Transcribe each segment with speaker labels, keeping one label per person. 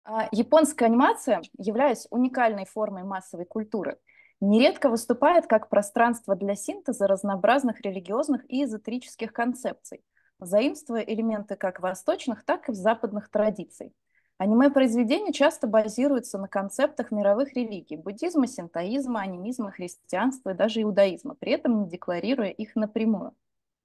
Speaker 1: Японская анимация, являясь уникальной формой массовой культуры, нередко выступает как пространство для синтеза разнообразных религиозных и эзотерических концепций, заимствуя элементы как восточных, так и западных традиций. Аниме-произведения часто базируются на концептах мировых религий – буддизма, синтоизма, анимизма, христианства и даже иудаизма, при этом не декларируя их напрямую.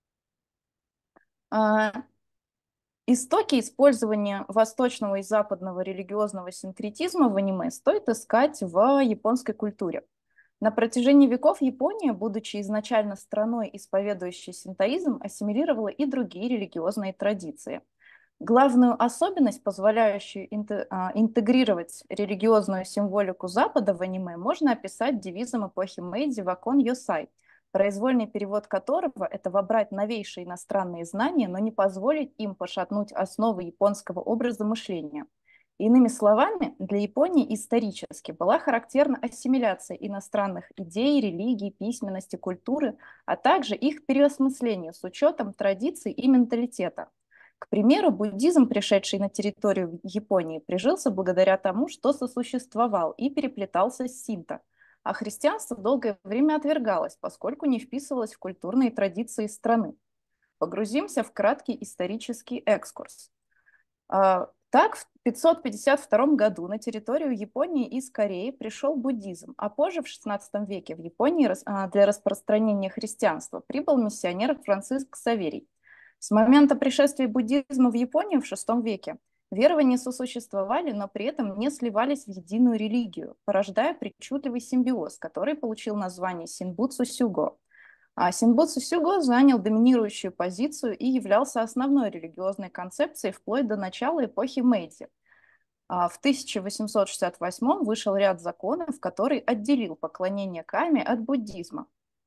Speaker 1: А, Истоки использования восточного и западного религиозного синкретизма в аниме стоит искать в японской культуре. На протяжении веков Япония, будучи изначально страной, исповедующей синтоизм, ассимилировала и другие религиозные традиции. Главную особенность, позволяющую интегрировать религиозную символику Запада в аниме, можно описать девизом эпохи Мэйдзи «Вакон Йосай», произвольный перевод которого – это вобрать новейшие иностранные знания, но не позволить им пошатнуть основы японского образа мышления. Иными словами, для Японии исторически была характерна ассимиляция иностранных идей, религий, письменности, культуры, а также их переосмысление с учетом традиций и менталитета. К примеру, буддизм, пришедший на территорию Японии, прижился благодаря тому, что сосуществовал и переплетался с синто, а христианство долгое время отвергалось, поскольку не вписывалось в культурные традиции страны. Погрузимся в краткий исторический экскурс. Так, в 552 году на территорию Японии из Кореи пришел буддизм, а позже, в XVI веке, в Японии для распространения христианства прибыл миссионер Франциск Саверий. С момента пришествия буддизма в Японию в VI веке верования сосуществовали, но при этом не сливались в единую религию, порождая причудливый симбиоз, который получил название Синбуцу-сюго. А Синбуцу-сюго занял доминирующую позицию и являлся основной религиозной концепцией вплоть до начала эпохи Мэйдзи. В 1868 вышел ряд законов, который отделил поклонение каме от буддизма.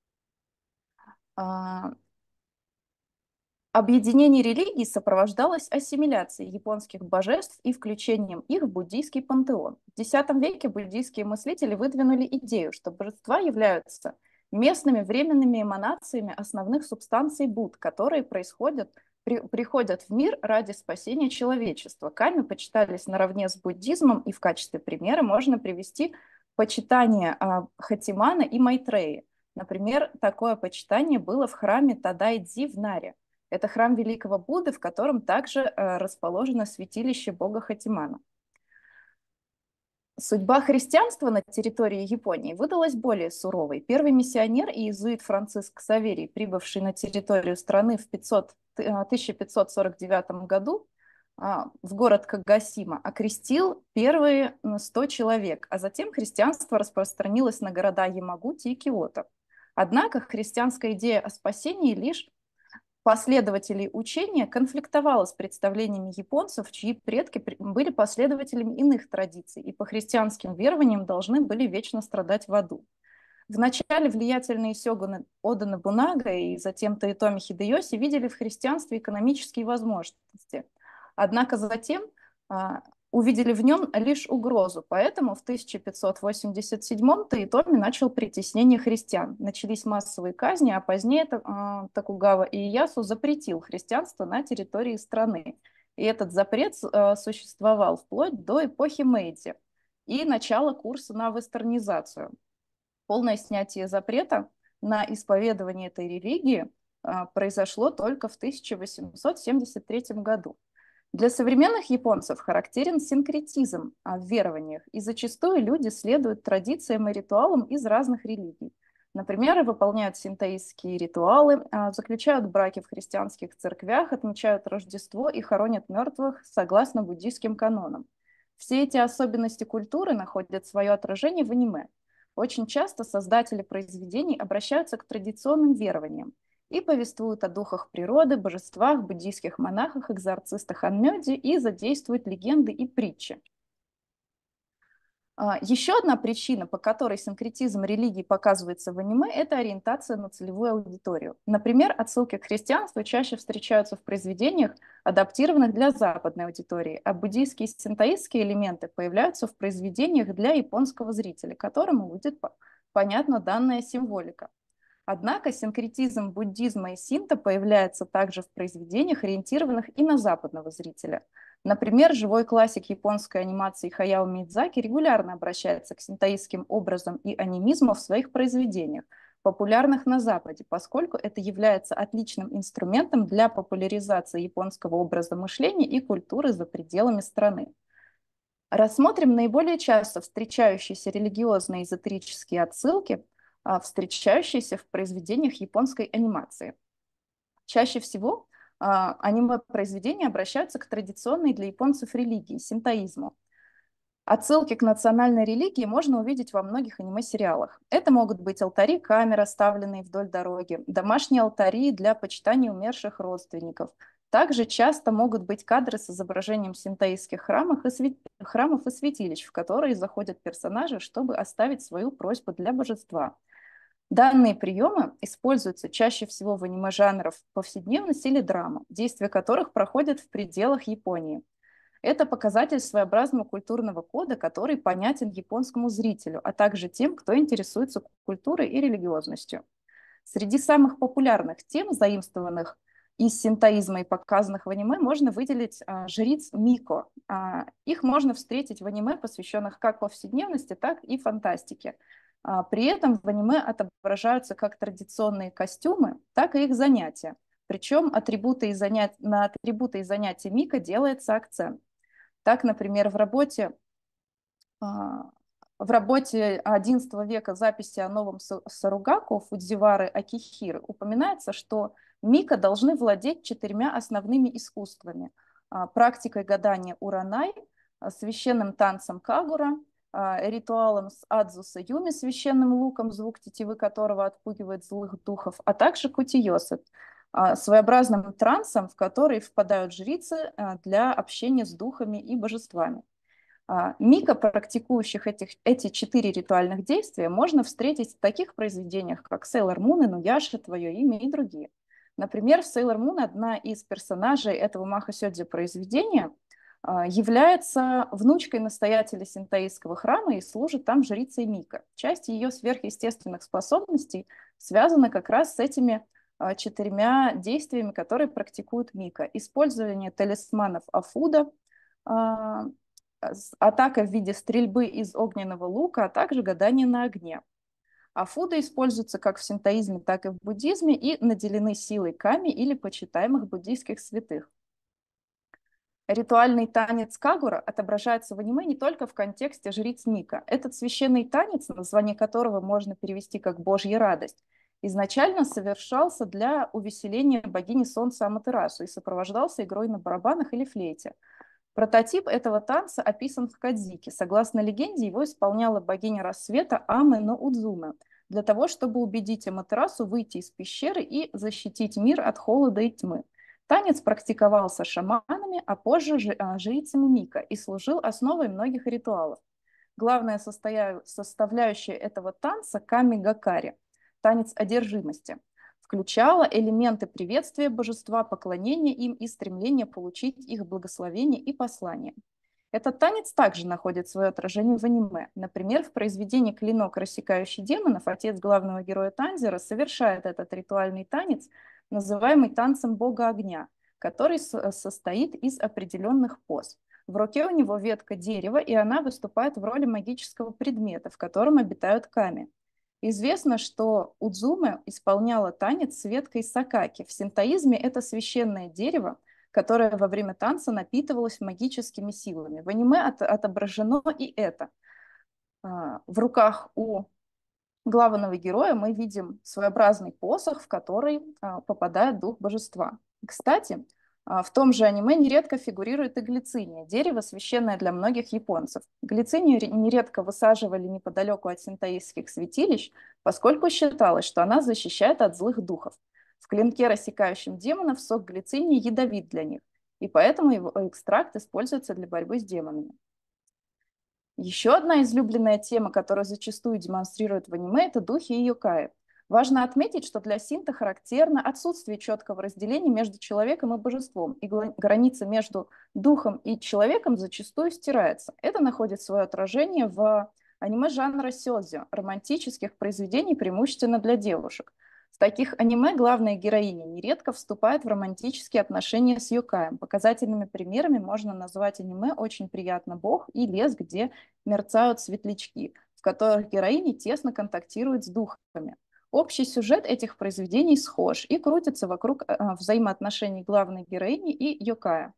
Speaker 1: Объединение религий сопровождалось ассимиляцией японских божеств и включением их в буддийский пантеон. В X веке буддийские мыслители выдвинули идею, что божества являются местными временными эманациями основных субстанций Будд, которые приходят в мир ради спасения человечества. Ками почитались наравне с буддизмом, и в качестве примера можно привести почитание Хатимана и Майтреи. Например, такое почитание было в храме Тадайдзи в Наре. Это храм великого Будды, в котором также расположено святилище бога Хатимана. Судьба христианства на территории Японии выдалась более суровой. Первый миссионер и иезуит Франциск Саверий, прибывший на территорию страны в 1549 году в город Кагасима, окрестил первые 100 человек, а затем христианство распространилось на города Ямагути и Киото. Однако христианская идея о спасении лишь последователей учения конфликтовала с представлениями японцев, чьи предки были последователями иных традиций и по христианским верованиям должны были вечно страдать в аду. Вначале влиятельные сёгуны Ода Нобунага и затем Тоитоми Хидэёси видели в христианстве экономические возможности, однако затем увидели в нем лишь угрозу. Поэтому в 1587-м Тоитоми начал притеснение христиан. Начались массовые казни, а позднее Токугава Иэясу запретил христианство на территории страны. И этот запрет существовал вплоть до эпохи Мэйдзи и начала курса на вестернизацию. Полное снятие запрета на исповедование этой религии произошло только в 1873 году. Для современных японцев характерен синкретизм в верованиях, и зачастую люди следуют традициям и ритуалам из разных религий. Например, выполняют синтоистские ритуалы, заключают браки в христианских церквях, отмечают Рождество и хоронят мертвых согласно буддийским канонам. Все эти особенности культуры находят свое отражение в аниме. Очень часто создатели произведений обращаются к традиционным верованиям и повествуют о духах природы, божествах, буддийских монахах, экзорцистах Анмёдзи и задействуют легенды и притчи. Еще одна причина, по которой синкретизм религий показывается в аниме, это ориентация на целевую аудиторию. Например, отсылки к христианству чаще встречаются в произведениях, адаптированных для западной аудитории, а буддийские и синтоистские элементы появляются в произведениях для японского зрителя, которому будет понятна данная символика. Однако синкретизм буддизма и синто появляется также в произведениях, ориентированных и на западного зрителя. Например, живой классик японской анимации Хаяо Миядзаки регулярно обращается к синтоистским образам и анимизму в своих произведениях, популярных на Западе, поскольку это является отличным инструментом для популяризации японского образа мышления и культуры за пределами страны. Рассмотрим наиболее часто встречающиеся религиозные эзотерические отсылки, встречающиеся в произведениях японской анимации. Чаще всего аниме-произведения обращаются к традиционной для японцев религии – синтоизму. Отсылки к национальной религии можно увидеть во многих аниме-сериалах. Это могут быть алтари камер, оставленные вдоль дороги, домашние алтари для почитания умерших родственников. Также часто могут быть кадры с изображением синтоистских храмов и святилищ, в которые заходят персонажи, чтобы оставить свою просьбу для божества. Данные приемы используются чаще всего в аниме жанров повседневность или драма, действия которых проходят в пределах Японии. Это показатель своеобразного культурного кода, который понятен японскому зрителю, а также тем, кто интересуется культурой и религиозностью. Среди самых популярных тем, заимствованных из синтоизма и показанных в аниме, можно выделить жриц Мико. Их можно встретить в аниме, посвященных как повседневности, так и фантастике. При этом в аниме отображаются как традиционные костюмы, так и их занятия. Причем на атрибуты и занятия Мика делается акцент. Так, например, в работе XI века записи о новом Саругаку Фудзивары Акихиры упоминается, что Мика должны владеть 4 основными искусствами: практикой гадания Уранай, священным танцем Кагура, ритуалом с Адзуса Юми, священным луком, звук тетивы которого отпугивает злых духов, а также Кутиёсы, своеобразным трансом, в который впадают жрицы для общения с духами и божествами. Мика, практикующих эти 4 ритуальных действия, можно встретить в таких произведениях, как Sailor Moon, Инуяша, Твое имя и другие. Например, в Sailor Moon одна из персонажей этого Махасёдзи произведения является внучкой настоятеля синтоистского храма и служит там жрицей Мика. Часть ее сверхъестественных способностей связана как раз с этими 4 действиями, которые практикует Мика. Использование талисманов Афуда, атака в виде стрельбы из огненного лука, а также гадание на огне. Афуда используются как в синтоизме, так и в буддизме и наделены силой ками или почитаемых буддийских святых. Ритуальный танец Кагура отображается в аниме не только в контексте жриц Мика. Этот священный танец, название которого можно перевести как «Божья радость», изначально совершался для увеселения богини солнца Аматерасу и сопровождался игрой на барабанах или флейте. Прототип этого танца описан в Кадзике. Согласно легенде, его исполняла богиня рассвета Аме но Удзуме для того, чтобы убедить Аматерасу выйти из пещеры и защитить мир от холода и тьмы. Танец практиковался шаманами, а позже жрицами Мика и служил основой многих ритуалов. Главная составляющая этого танца – ками-гакари, танец одержимости, включала элементы приветствия божества, поклонения им и стремления получить их благословение и послание. Этот танец также находит свое отражение в аниме. Например, в произведении «Клинок, рассекающий демонов» отец главного героя Танзера совершает этот ритуальный танец, называемый танцем бога огня, который состоит из определенных поз. В руке у него ветка дерева, и она выступает в роли магического предмета, в котором обитают ками. Известно, что Удзуме исполняла танец с веткой сакаки. В синтоизме это священное дерево, которое во время танца напитывалось магическими силами. В аниме отображено и это. В руках у главного героя мы видим своеобразный посох, в который попадает дух божества. Кстати, в том же аниме нередко фигурирует и глициния, дерево, священное для многих японцев. Глицинию нередко высаживали неподалеку от синтоистских святилищ, поскольку считалось, что она защищает от злых духов. В клинке, рассекающем демонов, сок глицинии ядовит для них, и поэтому его экстракт используется для борьбы с демонами. Еще одна излюбленная тема, которую зачастую демонстрируют в аниме, это духи и йокаи. Важно отметить, что для синто характерно отсутствие четкого разделения между человеком и божеством, и граница между духом и человеком зачастую стирается. Это находит свое отражение в аниме жанра сёдзю, романтических произведений преимущественно для девушек. В таких аниме главная героиня нередко вступает в романтические отношения с Юкаем. Показательными примерами можно назвать аниме «Очень приятно Бог» и «Лес, где мерцают светлячки», в которых героини тесно контактируют с духами. Общий сюжет этих произведений схож и крутится вокруг взаимоотношений главной героини и Юкая.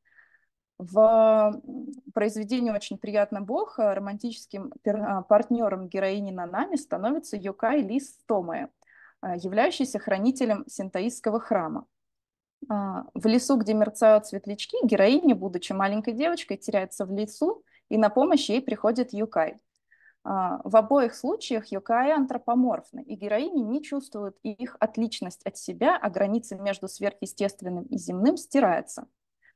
Speaker 1: В произведении «Очень приятно Бог» романтическим партнером героини Нанами становится Юкай Лис Томэ, являющийся хранителем синтоистского храма. В лесу, где мерцают светлячки, героиня, будучи маленькой девочкой, теряется в лесу, и на помощь ей приходит Юкай. В обоих случаях Юкаи антропоморфны, и героини не чувствуют их отличность от себя, а граница между сверхъестественным и земным стирается.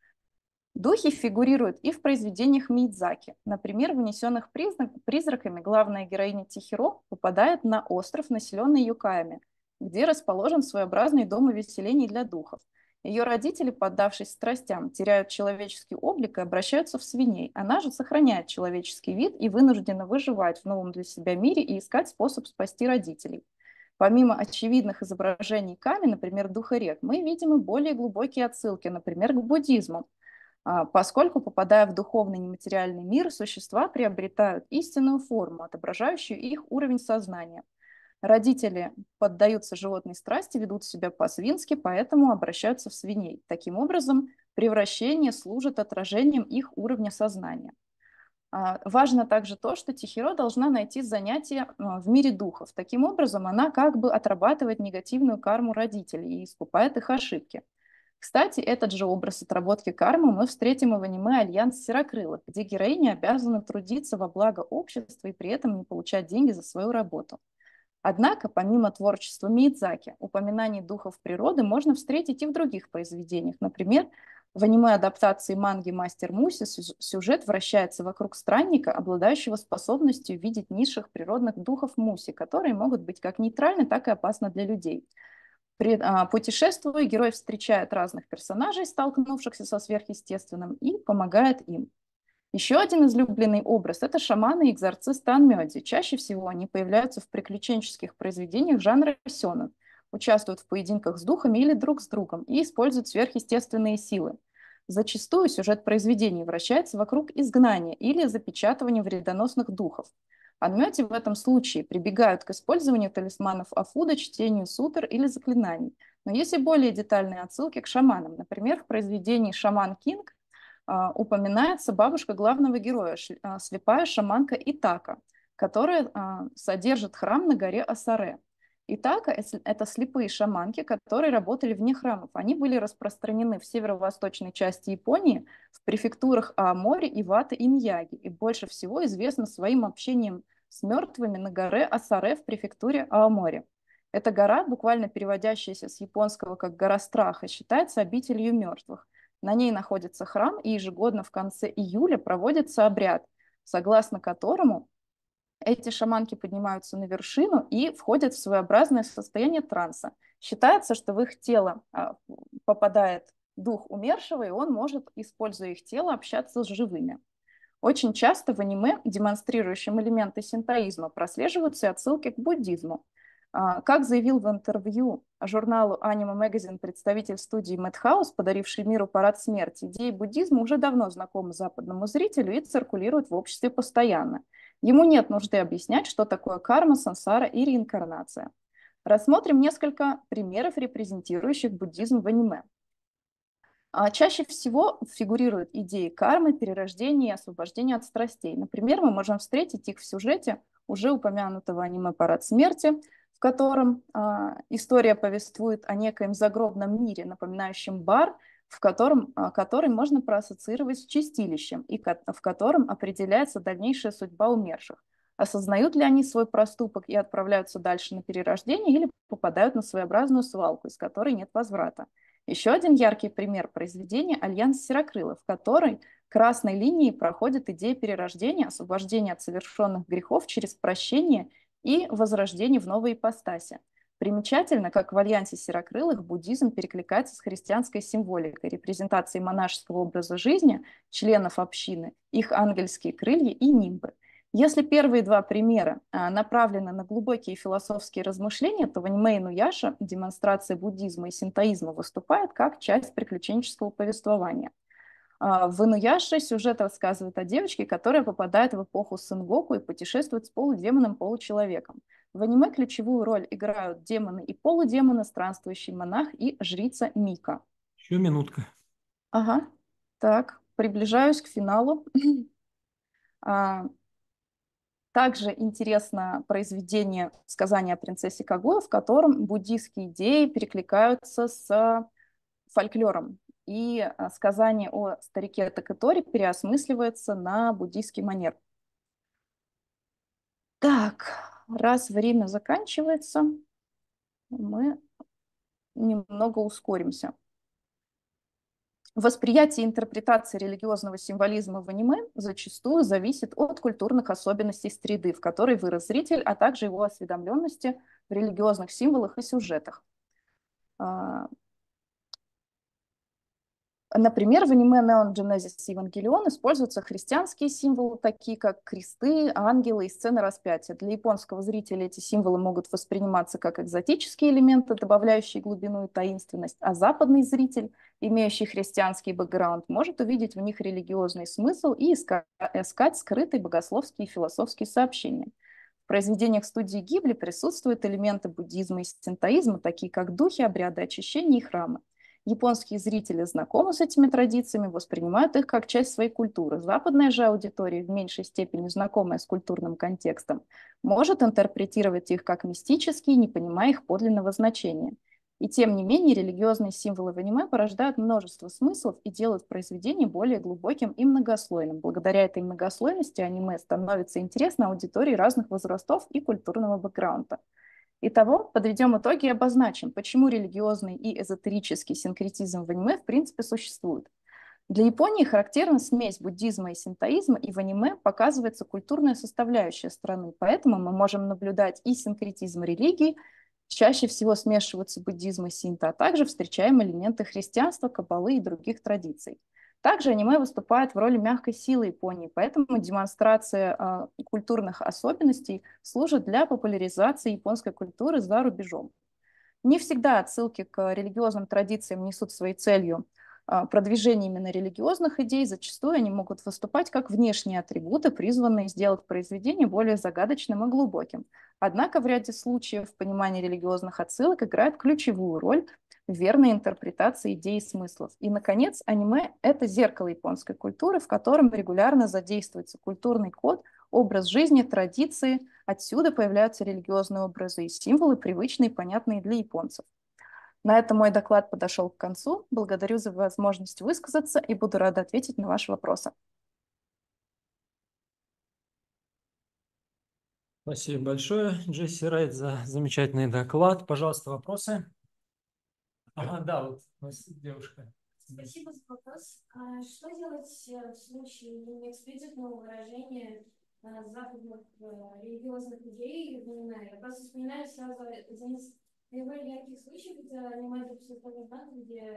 Speaker 1: Духи фигурируют и в произведениях Миядзаки. Например, в «Унесенных призраками» главная героиня Тихиро попадает на остров, населенный юкаями, где расположен своеобразный дом увеселений для духов. Ее родители, поддавшись страстям, теряют человеческий облик и обращаются в свиней. Она же сохраняет человеческий вид и вынуждена выживать в новом для себя мире и искать способ спасти родителей. Помимо очевидных изображений Ками, например, духа рек, мы видим и более глубокие отсылки, например, к буддизму, поскольку, попадая в духовный нематериальный мир, существа приобретают истинную форму, отображающую их уровень сознания. Родители поддаются животной страсти, ведут себя по-свински, поэтому обращаются в свиней. Таким образом, превращение служит отражением их уровня сознания. Важно также то, что Тихиро должна найти занятие в мире духов. Таким образом, она как бы отрабатывает негативную карму родителей и искупает их ошибки. Кстати, этот же образ отработки кармы мы встретим и в аниме «Альянс Серокрылых», где героини обязаны трудиться во благо общества и при этом не получать деньги за свою работу. Однако, помимо творчества Миядзаки, упоминаний духов природы можно встретить и в других произведениях. Например, в аниме-адаптации манги «Мастер Муси» сюжет вращается вокруг странника, обладающего способностью видеть низших природных духов Муси, которые могут быть как нейтральны, так и опасны для людей. Путешествуя, герой встречает разных персонажей, столкнувшихся со сверхъестественным, и помогает им. Еще один излюбленный образ – это шаманы и экзорцисты Анмёдзи. Чаще всего они появляются в приключенческих произведениях жанра сёнэн, участвуют в поединках с духами или друг с другом и используют сверхъестественные силы. Зачастую сюжет произведений вращается вокруг изгнания или запечатывания вредоносных духов. Анмёти в этом случае прибегают к использованию талисманов Афуда, чтению сутр или заклинаний. Но есть и более детальные отсылки к шаманам. Например, в произведении «Шаман Кинг» упоминается бабушка главного героя, слепая шаманка Итака, которая содержит храм на горе Асаре. Итака – это слепые шаманки, которые работали вне храмов. Они были распространены в северо-восточной части Японии, в префектурах Аомори, Ивата и Мияги, и больше всего известны своим общением с мертвыми на горе Асаре в префектуре Аомори. Эта гора, буквально переводящаяся с японского как «гора страха», считается обителью мертвых. На ней находится храм, и ежегодно в конце июля проводится обряд, согласно которому эти шаманки поднимаются на вершину и входят в своеобразное состояние транса. Считается, что в их тело попадает дух умершего, и он может, используя их тело, общаться с живыми. Очень часто в аниме, демонстрирующем элементы синтоизма, прослеживаются и отсылки к буддизму. Как заявил в интервью журналу Anime Magazine представитель студии Madhouse, подаривший миру парад смерти, идеи буддизма уже давно знакомы западному зрителю и циркулируют в обществе постоянно. Ему нет нужды объяснять, что такое карма, сансара и реинкарнация. Рассмотрим несколько примеров, репрезентирующих буддизм в аниме. Чаще всего фигурируют идеи кармы, перерождения и освобождения от страстей. Например, мы можем встретить их в сюжете уже упомянутого аниме «Парад смерти», в котором история повествует о некоем загробном мире, напоминающем бар, который можно проассоциировать с чистилищем, и в котором определяется дальнейшая судьба умерших. Осознают ли они свой проступок и отправляются дальше на перерождение, или попадают на своеобразную свалку, из которой нет возврата. Еще один яркий пример произведения «Альянс Серокрылых», в которой красной линией проходит идея перерождения, освобождения от совершенных грехов через прощение и возрождение в новой ипостаси. Примечательно, как в «Альянсе Серокрылых» буддизм перекликается с христианской символикой, репрезентацией монашеского образа жизни членов общины, их ангельские крылья и нимбы. Если первые два примера направлены на глубокие философские размышления, то в аниме «Инуяша» демонстрация буддизма и синтоизма выступает как часть приключенческого повествования. В «Инуяше» сюжет рассказывает о девочке, которая попадает в эпоху Сэнгоку и путешествует с полудемоном-получеловеком. В аниме ключевую роль играют демоны и полудемоны, странствующий монах и жрица Мика.
Speaker 2: Еще минутка.
Speaker 1: Ага, так, приближаюсь к финалу. А, Также интересно произведение «Сказание о принцессе Кагуя», в котором буддийские идеи перекликаются с фольклором. И сказание о старике Такэтори переосмысливается на буддийский манер. Так, раз время заканчивается, мы немного ускоримся. Восприятие и интерпретация религиозного символизма в аниме зачастую зависит от культурных особенностей среды, в которой вырос зритель, а также его осведомленности в религиозных символах и сюжетах. Например, в аниме Neon Genesis Evangelion используются христианские символы, такие как кресты, ангелы и сцены распятия. Для японского зрителя эти символы могут восприниматься как экзотические элементы, добавляющие глубину и таинственность, а западный зритель, имеющий христианский бэкграунд, может увидеть в них религиозный смысл и искать скрытые богословские и философские сообщения. В произведениях студии Гибли присутствуют элементы буддизма и синтоизма, такие как духи, обряды очищения и храмы. Японские зрители знакомы с этими традициями, воспринимают их как часть своей культуры. Западная же аудитория, в меньшей степени знакомая с культурным контекстом, может интерпретировать их как мистические, не понимая их подлинного значения. И тем не менее, религиозные символы в аниме порождают множество смыслов и делают произведение более глубоким и многослойным. Благодаря этой многослойности аниме становится интересно аудитории разных возрастов и культурного бэкграунда. Итого, подведем итоги и обозначим, почему религиозный и эзотерический синкретизм в аниме в принципе существует. Для Японии характерна смесь буддизма и синтоизма, и в аниме показывается культурная составляющая страны. Поэтому мы можем наблюдать и синкретизм религий, чаще всего смешиваются буддизм и синто, а также встречаем элементы христианства, каббалы и других традиций. Также аниме выступает в роли мягкой силы Японии, поэтому демонстрация культурных особенностей служит для популяризации японской культуры за рубежом. Не всегда отсылки к религиозным традициям несут своей целью продвижение именно религиозных идей, зачастую они могут выступать как внешние атрибуты, призванные сделать произведение более загадочным и глубоким. Однако в ряде случаев понимание религиозных отсылок играет ключевую роль в верной интерпретации идей и смыслов. И, наконец, аниме — это зеркало японской культуры, в котором регулярно задействуется культурный код, образ жизни, традиции. Отсюда появляются религиозные образы и символы, привычные и понятные для японцев. На этом мой доклад подошел к концу. Благодарю за возможность высказаться и буду рада ответить на ваши вопросы.
Speaker 2: Спасибо большое, Джесси Райт, за замечательный доклад. Пожалуйста, вопросы? Ага, да, вот у нас девушка.
Speaker 3: Спасибо за вопрос. Что делать в случае неэксплицитного выражения западных религиозных идей в аниме? Я просто вспоминаю сразу один из наиболее ярких случаев, это аниме «Световой знак»,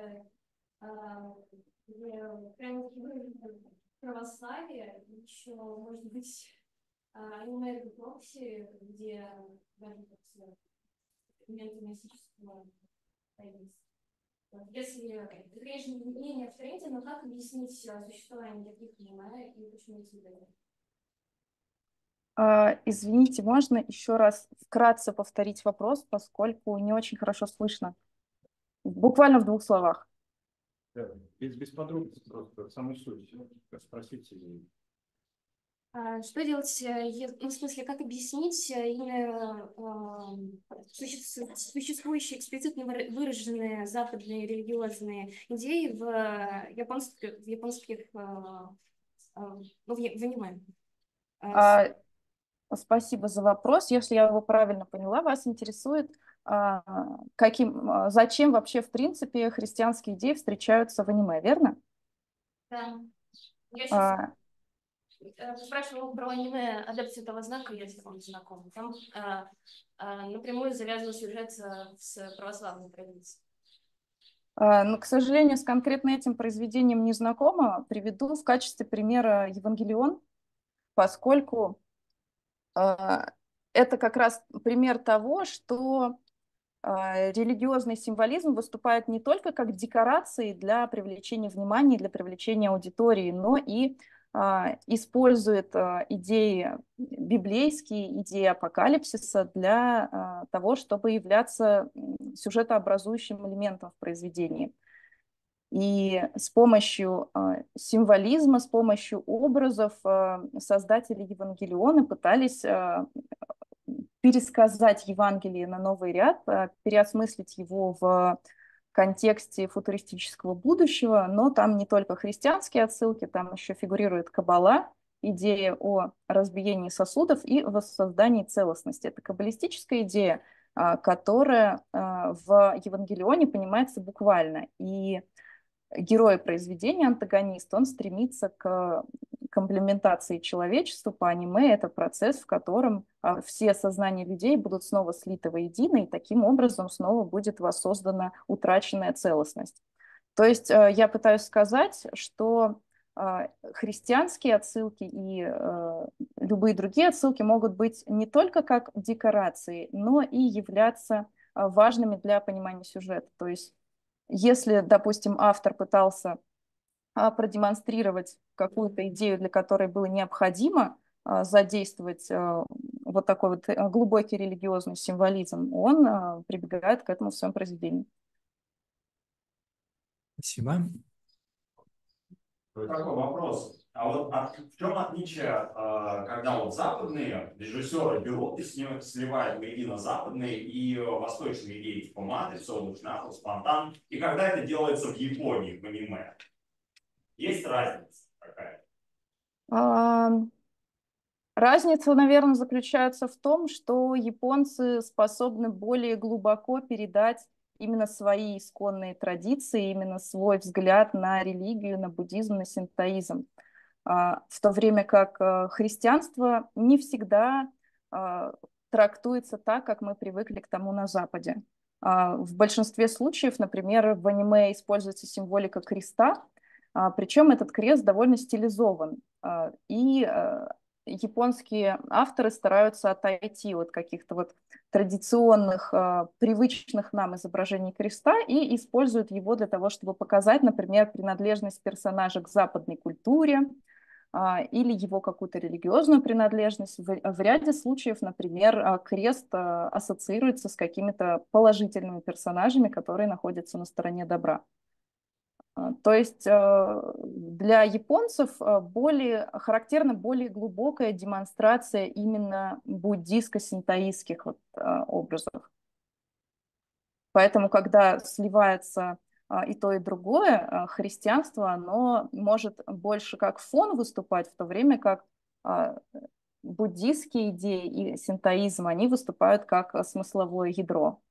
Speaker 3: где прямо православие, еще, может быть, аниме «Прокси», где даже элементы мистического таинства. Если прежние мнения в тренде, но как объяснить существование таких аниме и почему их создали?
Speaker 1: Извините, можно еще раз вкратце повторить вопрос, поскольку не очень хорошо слышно. Буквально в двух словах.
Speaker 4: Да, без подробностей, просто саму суть. Спросите.
Speaker 3: Что делать, ну, в смысле, как объяснить именно существующие эксплицитно выраженные западные религиозные идеи в японских, ну, в аниме?
Speaker 1: Спасибо за вопрос. Если я его правильно поняла, вас интересует, зачем вообще, в принципе, христианские идеи встречаются в аниме, верно?
Speaker 3: Да. Я сейчас спрашивала про аниме «Адепт Святого Знака», если вам знаком. Там напрямую завязан сюжет с православной традицией.
Speaker 1: Но, к сожалению, с конкретно этим произведением не знакома. Приведу в качестве примера «Евангелион», поскольку Это как раз пример того, что религиозный символизм выступает не только как декорации для привлечения внимания, для привлечения аудитории, но и использует идеи библейские, идеи апокалипсиса для того, чтобы являться сюжетообразующим элементом в произведении. И с помощью символизма, с помощью образов создатели Евангелиона пытались пересказать Евангелие на новый ряд, переосмыслить его в контексте футуристического будущего, но там не только христианские отсылки, там еще фигурирует Каббала, идея о разбиении сосудов и воссоздании целостности. Это каббалистическая идея, которая в Евангелионе понимается буквально. И герой произведения, антагонист, он стремится к комплементации человечеству по аниме. Это процесс, в котором все сознания людей будут снова слиты воедино, и таким образом снова будет воссоздана утраченная целостность. То есть я пытаюсь сказать, что христианские отсылки и любые другие отсылки могут быть не только как декорации, но и являться важными для понимания сюжета. То есть если, допустим, автор пытался продемонстрировать какую-то идею, для которой было необходимо задействовать вот такой вот глубокий религиозный символизм, он прибегает к этому в своем произведении.
Speaker 2: Спасибо.
Speaker 5: Такой вопрос. А вот в чем отличие, когда вот западные режиссеры берут и сливают воедино западные и восточные идеи, типа «Матрица», «Лучнахов», «Спонтан», и когда это делается в Японии, в аниме? Есть разница какая?
Speaker 1: Разница, наверное, заключается в том, что японцы способны более глубоко передать именно свои исконные традиции, именно свой взгляд на религию, на буддизм, на синтоизм. В то время как христианство не всегда трактуется так, как мы привыкли к тому на Западе. В большинстве случаев, например, в аниме используется символика креста, причем этот крест довольно стилизован. И японские авторы стараются отойти от каких-то вот традиционных, привычных нам изображений креста и используют его для того, чтобы показать, например, принадлежность персонажа к западной культуре или его какую-то религиозную принадлежность. В ряде случаев, например, крест ассоциируется с какими-то положительными персонажами, которые находятся на стороне добра. То есть для японцев характерна более глубокая демонстрация именно буддийско-синтоистских образов. Поэтому, когда сливается и то, и другое, христианство, оно может больше как фон выступать, в то время как буддийские идеи и синтоизм, они выступают как смысловое ядро.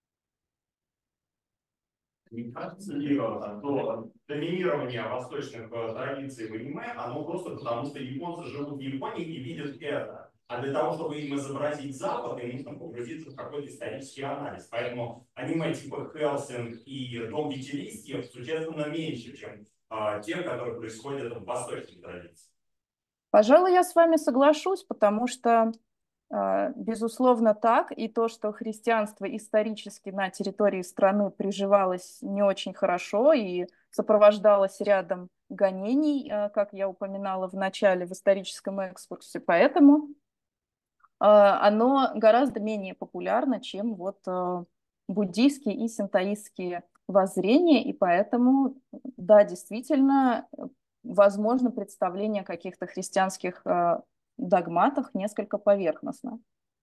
Speaker 5: Не кажется ли, что доминирование восточных традиций в аниме, оно просто потому, что японцы живут в Японии и видят это. А для того, чтобы им изобразить Запад, им нужно погрузиться в какой-то исторический анализ. Поэтому аниме типа Хелсинг и Дом Пяти листьев существенно меньше, чем те, которые происходят в восточных традициях.
Speaker 1: Пожалуй, я с вами соглашусь, потому что безусловно так, и то, что христианство исторически на территории страны приживалось не очень хорошо и сопровождалось рядом гонений, как я упоминала в начале в историческом экскурсе, поэтому оно гораздо менее популярно, чем вот буддийские и синтоистские воззрения, и поэтому, да, действительно, возможно представление о каких-то христианских догматах несколько поверхностно.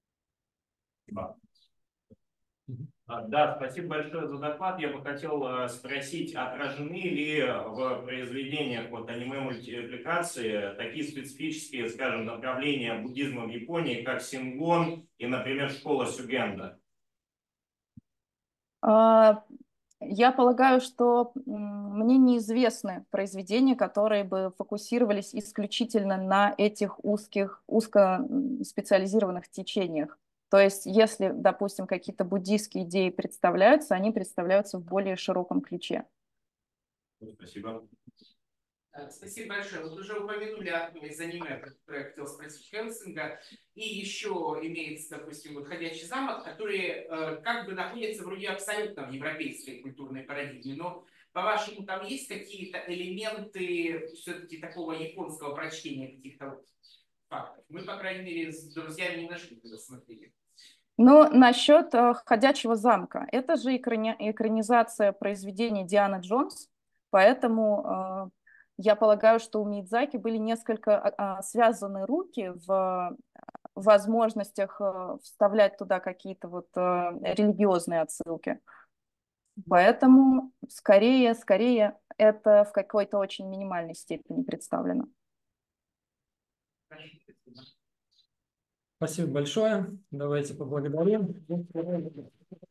Speaker 5: Да, спасибо большое за доклад. Я бы хотел спросить, отражены ли в произведениях вот аниме-мультипликации такие специфические, скажем, направления буддизма в Японии, как Сингон и, например, школа Сюгенда?
Speaker 1: Я полагаю, что мне неизвестны произведения, которые бы фокусировались исключительно на этих узкоспециализированных течениях. То есть, если, допустим, какие-то буддийские идеи представляются, они представляются в более широком ключе.
Speaker 5: Спасибо.
Speaker 6: Спасибо большое. Вот уже упомянули одно из аниме, про которое я хотел спросить, Хелсинга, и еще имеется, допустим, вот «Ходячий замок», который как бы находится вроде абсолютно в европейской культурной парадигме, но, по-вашему, там есть какие-то элементы все-таки такого японского прочтения каких-то вот фактов? Мы, по крайней мере, с друзьями не нашли, когда смотрели.
Speaker 1: Но насчет «Ходячего замка». Это же экранизация произведения Дианы Джонс, поэтому я полагаю, что у Миядзаки были несколько связаны руки в возможностях вставлять туда какие-то вот религиозные отсылки. Поэтому скорее это в какой-то очень минимальной степени представлено.
Speaker 2: Спасибо большое. Давайте поблагодарим.